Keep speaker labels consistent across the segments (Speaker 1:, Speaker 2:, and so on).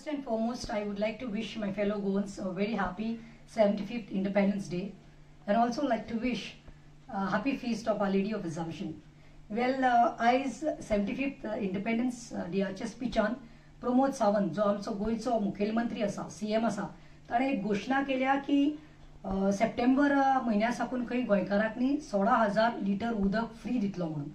Speaker 1: First and foremost, I would like to wish my fellow Goans a very happy 75th Independence Day, and also like to wish a happy feast of Our Lady of Assumption. Well, आयज 75th Independence Dayच्या स्पीचान Pramod Sawant जो आमचो गोयचो मुखेलमंत्री असा, CM असा, ताणे एक घोषणा केल्या की सप्टेंबर म्हयन्या साकून खंय गोंयकारांक 16,000 लिटर उदक फ्री दितलो म्हणून.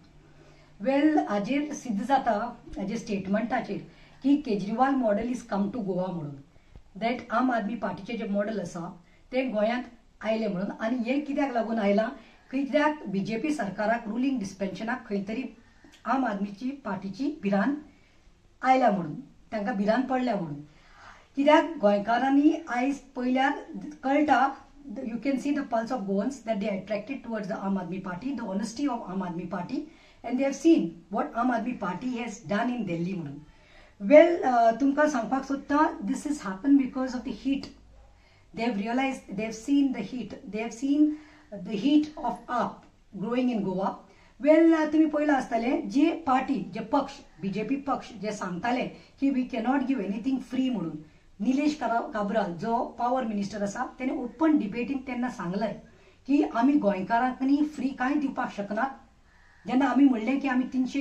Speaker 1: वेल, हाजेर सिद्ध जाता हाजे स्टेटमेंटाचेर की Kejriwal model is come to Goa म्हणून. दॅट आम आदमी पार्टीचे जे मॉडेल असा ते गोंयांत आयले म्हणून. आणि हे कित्याक लागून आयलां, कित्याक बीजेपी सरकाराक रुलींग डिस्पेन्शनाक खंय तरी आम आदमीची पार्टीची भिरांत आयल्या म्हणून, तांकां भिरांत पडल्या म्हणून. कित्याक गोंयकारांनी आयज पयल्यार कळटा, you can see the pulse of Goans that they are attracted towards the Aam Aadmi Party, the honesty of Aam Aadmi Party, and they have seen what Aam Aadmi Party has done in Delhi म्हणून. Well, तुमकां सांगपाक सोदता, this has happened because of the heat. They have realized, they have seen the heat. They have seen the heat of AAP growing in Goa. Well, तुम्ही पळयलां आसतले जे party, जे पक्ष, बीजेपी पक्ष जे सांगताले की we cannot give anything free म्हणून, निलेश काब्राल जो पावर मिनिस्टर असा त्याने ओपन डिबेटीन तेन्ना सांगलें की आमी गोंयकारांक फ्री कांय दिवपाक शकनात. जेन्ना आमी म्हणलें की आमी 300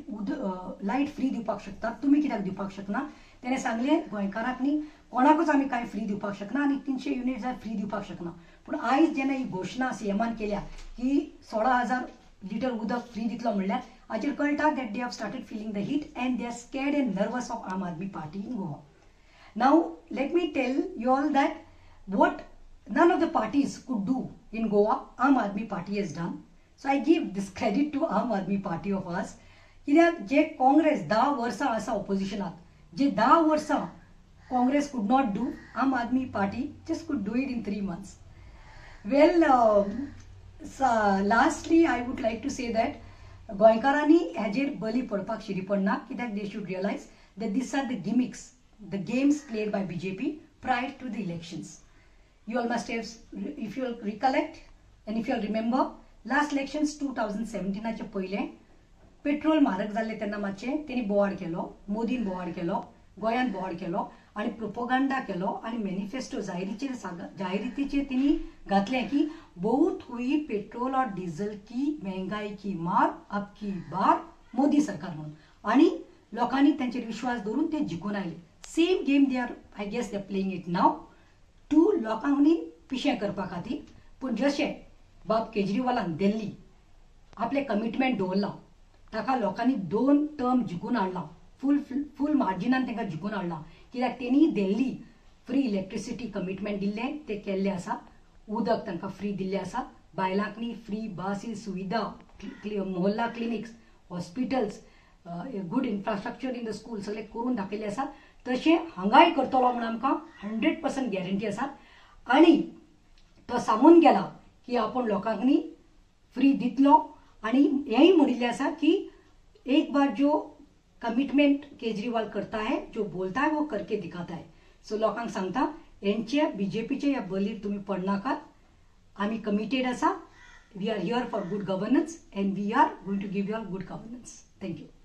Speaker 1: युनिट लायट फ्री दिवपाक शकतात, तुमी कित्याक दिवपाक शकना, तेणे सांगलें गोंयकारांक कोणाकूच आमी कांय फ्री दिवपाक शकना आनी 300 युनिट जाय फ्री दिवपाक शकना. पूण आयज जेन्ना ही घोशणा सीएमान केल्या की 16,000 लिटर उदक फ्री दितलो म्हणल्यार हाचेर कळटा that they have started feeling the heat and they are scared and nervous of Aam Aadmi party in Goa. Now, let me tell you all that what none of the parties could do in Goa, Aam Aadmi Party has done. So I give this credit to Aam Aadmi Party of us. कित्याक जे काँग्रेस 10 वर्सां आसा ऑपोजिशनात, जे 10 वर्सां Congress could not do, Aam Aadmi Party just could do it in 3 months. Well, lastly, I would like to say that गोंयकारांनी हेजेर बली पडपाक शिरी पडना, कित्याक they should realize that these are the gimmicks, the games played by BJP prior to the elections. You all must have, if you all recollect and if you all remember, last elections 2017 चे पहिले petrol म्हारग जाल्ले तेन्ना मातशें तेणी बोवाड केलो, मोदीन बोवाड केलो, गोंयांत बोवाड केलो आनी प्रोपोगंडा केलो आनी मॅनिफेस्टो जाहिरातीचेर तेणी घातलें की बहुत हुई पेट्रोल और डीजल की महंगाई की मार, अब की बार मोदी सरकार म्हणून. आनी लोकांनी तांचेर विश्वास दवरून ते जिखून आयले. Same game they are, I guess they are playing it now to लोकांनी पिशें करपा खातीर. पूण जशें बाब केजरीवालान दिल्ली आपले कमिटमेंट दवरला, ताका लोकांनी 2 टर्म जिखून हाडला, फूल मार्जिनान तांकां जिखून हाडला. कित्याक तेणी दिल्ली फ्री इलेक्ट्रिसिटी कमिटमेंट दिल्लें ते केल्लें आसा, उदक तांकां फ्री दिल्लें आसा, बायलांक फ्री बसी सुविधा, Mohalla clinics, hospitals, good infrastructure in the school सगळें करून दाखयलें आसा. तशें हांगाय करतलो म्हणून आमकां 100% गॅरंटी आसा. आनी तो सांगून गेला की आपण लोकांक फ्री दितलो आनी हेंय म्हणिल्लें आसा की एक बार जो कमिटमेंट केजरीवाल करता है, जो बोलता है वो करके दिखाता है. सो लोकांक सांगता हेंचे बीजेपीचे ह्या बलीर तुमी पडनाकात. आमी कमिटेड आसा. We are here for good governance and we are going to give you all good governance. Thank you.